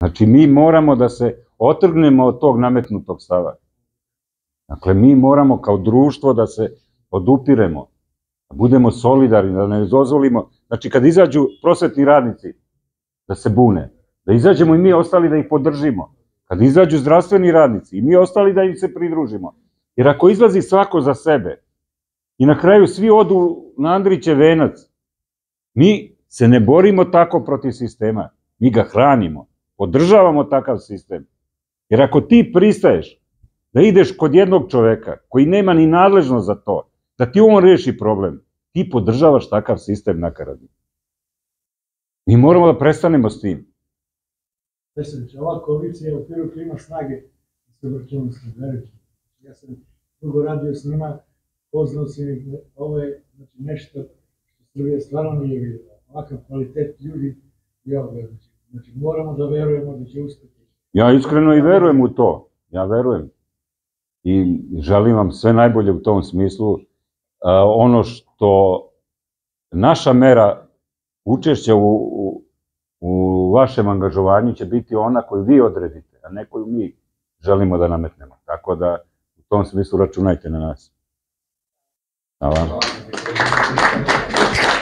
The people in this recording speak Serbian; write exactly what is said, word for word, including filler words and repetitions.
Znači, mi moramo da se otrgnemo od tog nametnutog stava. Dakle, mi moramo kao društvo da se odupiremo, da budemo solidarni, da ne dozvolimo. Znači, kad izađu prosvetni radnici da se bune, da izađemo i mi ostali da ih podržimo. Kad izađu zdravstveni radnici i mi ostali da im se pridružimo. Jer ako izlazi svako za sebe i na kraju svi odu na Andrićev venac, mi se ne borimo tako protiv sistema. Mi ga hranimo, podržavamo takav sistem. Jer ako ti pristaješ da ideš kod jednog čoveka koji nema ni nadležnost za to, da ti on reši problem, ti podržavaš takav sistem nakaradni. Mi moramo da prestanemo s tim. Predsjedniče, ova koalicija je u okviru Klima snage se obraćamo s Verujte. Ja sam dugo radio s njima, poznao sam ih, ovo je nešto što Srbija stvarno nije vidjela. Ovakav kvalitet ljudi i ovoga. Znači, moramo da verujemo da će uspjeti. Ja iskreno i verujem u to. Ja verujem. I želim vam sve najbolje u tom smislu. Ono što naša mera učešća u, u vašem angažovanju će biti ona koju vi odredite, a ne koju mi želimo da nametnemo. Tako da u tom smislu računajte na nas. Hvala.